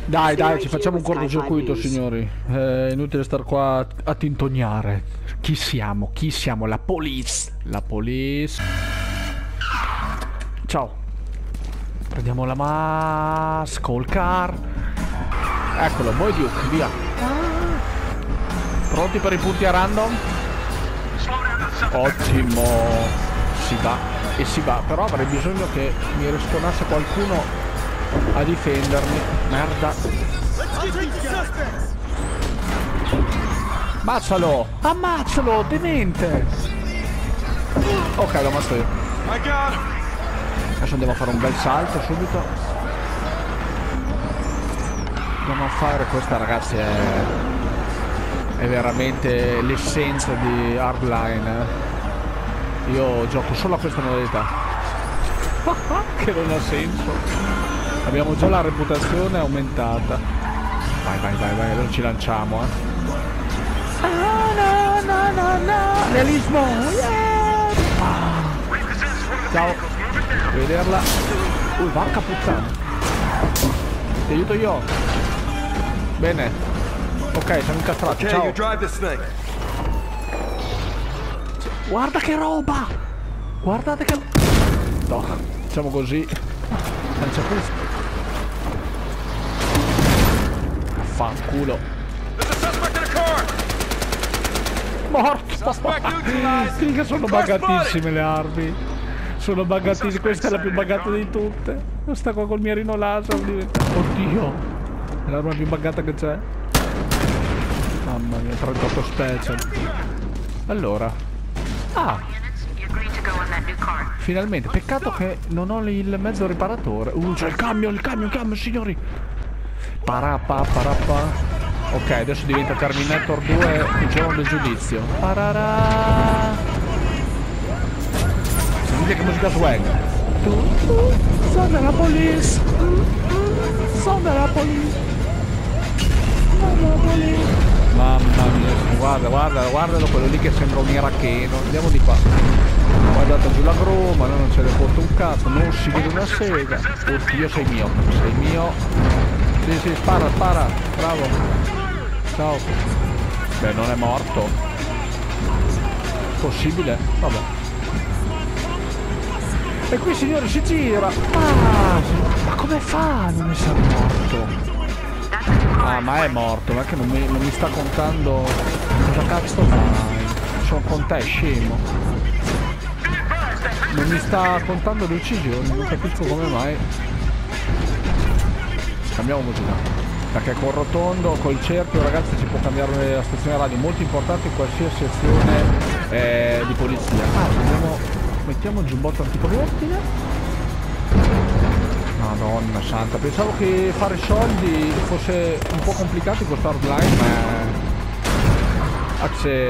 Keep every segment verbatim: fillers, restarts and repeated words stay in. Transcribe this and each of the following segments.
Dai, dai, ci facciamo un cortocircuito, signori. È inutile star qua a, a tintognare. Chi siamo? Chi siamo? La police. La police. Ciao. Prendiamo la ma... Skull car. Eccolo, Boy Duke, via. Pronti per i punti a random? Ottimo. Si va e si va. Però avrei bisogno che mi risponasse qualcuno a difendermi. Merda. Ammazzalo. Ammazzalo, demente. Ok, l'ho ammazzato io. Adesso andiamo a fare un bel salto subito. Andiamo a fare questa, ragazzi, è, è veramente l'essenza di Hardline. Io gioco solo a questa modalità. Che non ha senso. Abbiamo già la reputazione aumentata. Vai, vai, vai, vai, non ci lanciamo, eh. Ah, no, no, no, no. Realismo. Yeah. Ah. Ciao. Vuoi vederla? Uh, porca puttana. Ti aiuto io. Bene. Ok, siamo incastrati. Ciao. Guarda che roba. Guardate che... No, facciamo così. Lancia questo. Fanculo. Morto. Figa, sono buggatissime le armi. Sono buggatissime. Questa è la più buggata di tutte. Questa qua col mirino laser. Oddio. È l'arma più buggata che c'è. Mamma mia, trentotto special. Allora. Ah. Finalmente. Peccato che non ho il mezzo riparatore. Uh, c'è il camion, il camion, il camion, signori. Parappa, parappa. Ok, adesso diventa Terminator due, il giorno del giudizio. Pararà. Sentite che musica swag. Tu, tu, sono della police. Sono della police. Sono della police. Mamma mia, guarda, guarda, guardalo quello lì che sembra un iracheno. Andiamo di qua. Guardate giù la gru, ma non ce ne porta un cazzo, non si vede una sega. Oddio, sei mio, sei mio. Sì, sì, spara, spara, bravo. Ciao. Beh, non è morto. Possibile? Vabbè. E qui, signori, si gira. Ah, ma come fa a non essere morto? Ah, ma è morto, ma che non mi, non mi sta contando. Cosa cazzo fai? Sono con te, scemo. Non mi sta contando le uccisioni, non capisco come mai. Cambiamo musica. Perché col rotondo, col cerchio, ragazzi, si può cambiare la stazione radio, molto importante in qualsiasi azione eh, di polizia. Ah, andiamo, mettiamo il giubbotto antiproiettile. Madonna santa, pensavo che fare soldi fosse un po' complicato in questo Hardline, ma... Ah, c'è...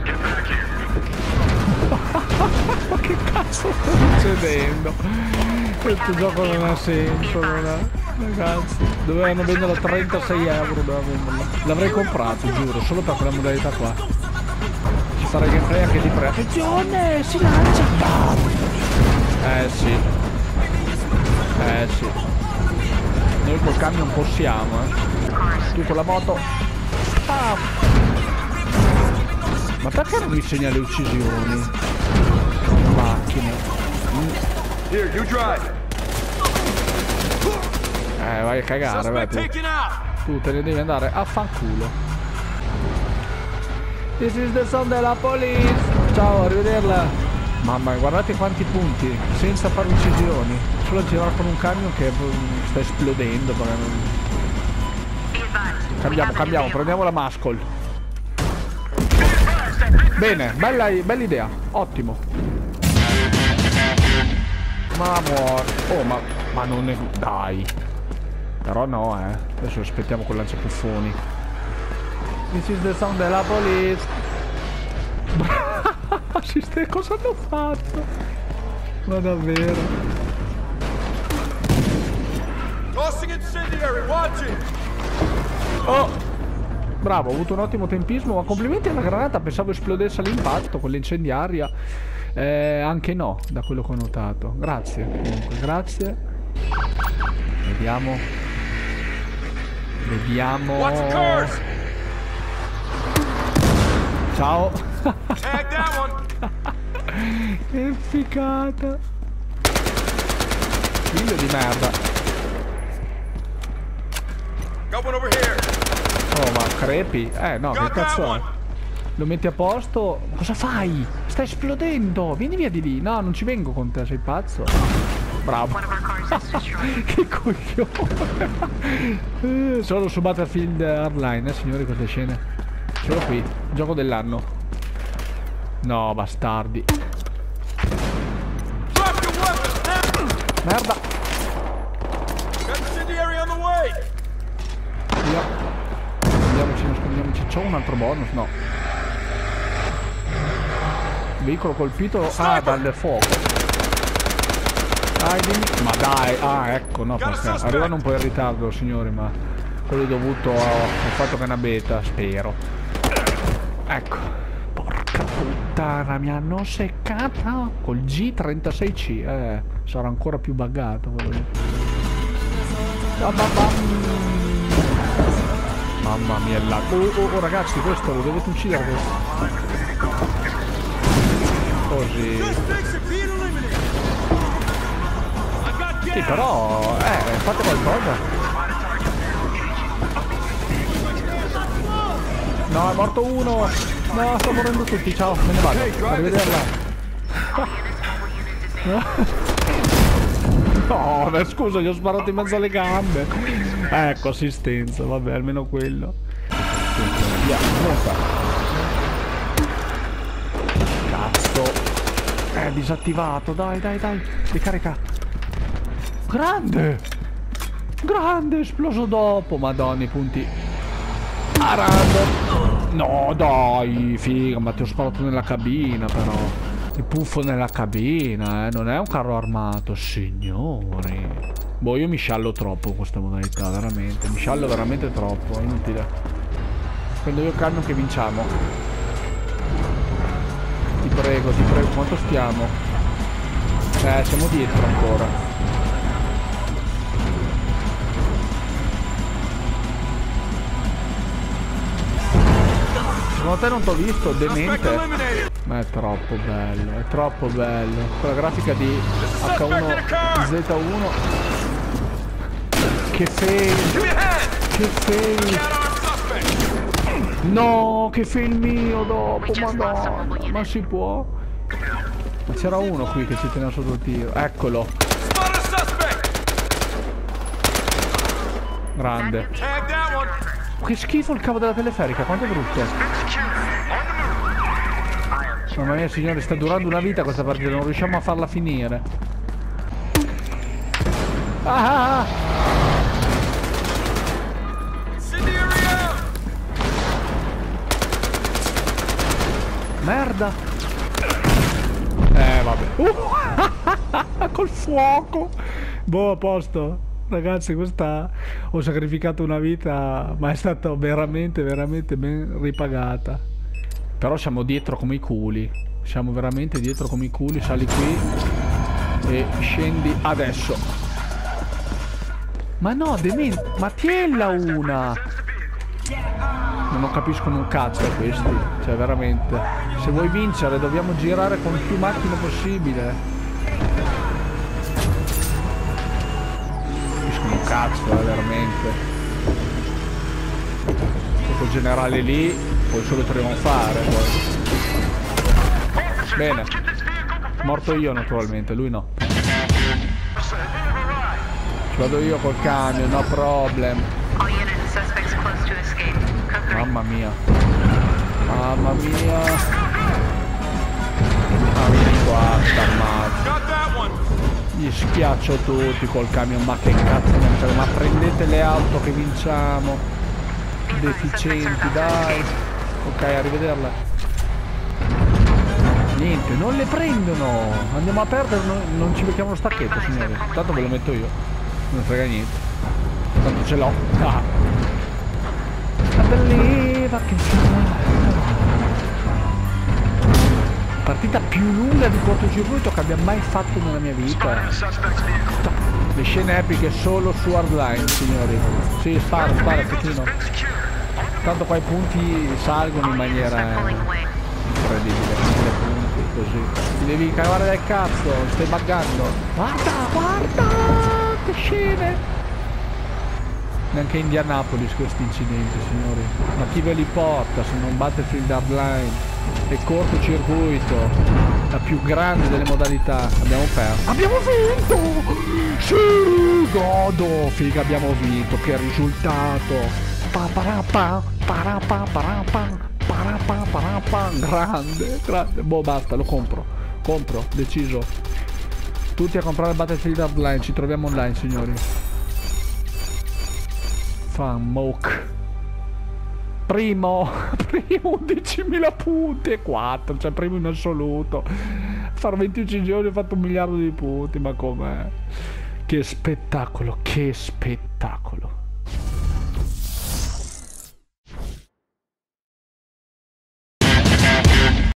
Ma che cazzo sta succedendo? Questo gioco non ha senso, non ha... Ragazzi, dovevano venderlo a trentasei euro, l'avrei comprato, giuro, solo per quella modalità qua. Ci farei gameplay anche di pre. Attenzione, si lancia! Eh sì. Eh sì. Noi col camion possiamo, eh. Tu con la moto. Ah. Ma perché non mi segna le uccisioni? Macchine. Mm. Here, you drive. Eh, vai a cagare, vai tu. Tu te ne devi andare a fanculo. This is the sound della police. Ciao, arrivederla. Mamma, guardate quanti punti, senza fare uccisioni. Solo a girare con un camion che sta esplodendo. Cambiamo, cambiamo, prendiamo la Muscle. Bene, bella, bella idea, ottimo. Ma muore. Oh, ma, ma non è... Dai. Però no, eh. Adesso aspettiamo con lanciapuffoni. This is the sound della police. Assiste, cosa hanno fatto? Ma davvero? Oh! Bravo, ho avuto un ottimo tempismo, ma complimenti alla granata, pensavo esplodesse all'impatto con l'incendiaria. Eh, anche no, da quello che ho notato. Grazie, comunque, grazie. Vediamo. Vediamo. Ciao. Che ficata. Figlio di merda. Oh, ma crepi? Eh no, che cazzo è? Lo metti a posto? Cosa fai? Sta esplodendo! Vieni via di lì! No, non ci vengo con te, sei pazzo? Bravo! Che coglione! Sono su Battlefield Hardline, eh signori, queste scene. Solo qui, gioco dell'anno. No, bastardi. Merda! Via. Nascondiamoci, nascondiamoci. C'ho un altro bonus? No. Veicolo colpito. Ah, dal fuoco. Dai, dimmi. Ma dai, ah, ecco, no, perché arrivano un po' in ritardo, signori, ma quello è dovuto al fatto che è una beta, spero. Ecco. Porca puttana, mi hanno seccata col G trentasei C. Eh, sarà ancora più buggato quello lì. Mamma mia, la... oh, oh, oh, ragazzi, questo lo dovete uccidere questo. Così. Sì, però... Eh, fate qualcosa. No, è morto uno. No, sto morendo tutti, ciao, me ne vado. Arrivederla. No, beh, scusa, gli ho sparato in mezzo alle gambe. Ecco, assistenza, vabbè, almeno quello. Via, monta. Cazzo. È disattivato, dai, dai, dai. Ricarica. Grande. Grande, esploso dopo. Madonna, i punti. A random. No, dai, figa, ma ti ho sparato nella cabina, però. Il puffo nella cabina, eh. Non è un carro armato, signori. Boh, io mi sciallo troppo con questa modalità, veramente. Mi sciallo veramente troppo, è inutile. Prendo io il camion che vinciamo. Ti prego, ti prego, quanto stiamo? Eh, siamo dietro ancora. Secondo te non t'ho visto, demente? Ma è troppo bello, è troppo bello. Quella grafica di H uno Z uno. Che fail! Che fail! No, che fail mio dopo, madonna! Ma si può? Ma c'era uno qui che ci teneva sotto il tiro. Eccolo! Grande. Che schifo il cavo della teleferica, quanto è brutto! Mamma mia, signore, sta durando una vita questa partita, non riusciamo a farla finire. Ah! Merda! Eh, vabbè. Uh! Col fuoco! Boh, a posto. Ragazzi, questa ho sacrificato una vita, ma è stata veramente, veramente ben ripagata. Però siamo dietro come i culi. Siamo veramente dietro come i culi. Sali qui e scendi adesso. Ma no, demente. Ma tiella una. Non capiscono un cazzo a questi. Cioè, veramente. Se vuoi vincere dobbiamo girare con più macchine possibile. Capiscono un cazzo, eh, veramente. Quel generale lì puoi solo trionfare poi. Bene. Morto io naturalmente, lui no. Ci vado io col camion, no problem. Mamma mia. Mamma mia. Ah, vieni qua, stammato. Gli schiaccio tutti col camion, ma che cazzo ne frega. Ma prendete le auto che vinciamo. Deficienti, dai. Ok, arrivederla. Niente, non le prendono. Andiamo a perdere, non, non ci becchiamo lo stacchetto, signori. Tanto ve lo metto io. Non frega niente. Tanto ce l'ho. Ah. Partita più lunga di cortocircuito che abbia mai fatto nella mia vita. Le scene epiche solo su Hardline, signori. Sì, spara, spara, pochino. Tanto qua i punti salgono in maniera incredibile. I punti così. Ti devi cavare dal cazzo, stai buggando. Guarda, guarda, che scene. Neanche Indianapolis questi incidenti, signori. Ma chi ve li porta se non Battlefield Hardline? È cortocircuito, la più grande delle modalità. Abbiamo perso. Abbiamo vinto! Sì, godo! Figa, abbiamo vinto, che risultato! Pa parapa, parapa, parapa, parapa, parapa. Grande, grande. Boh, basta, lo compro. Compro, deciso. Tutti a comprare Battlefield Hardline, ci troviamo online, signori. Fan moke. Primo, primo undicimila punti e quattro, cioè primo in assoluto. Far venticinque giorni ho fatto un miliardo di punti, ma com'è? Che spettacolo, che spettacolo.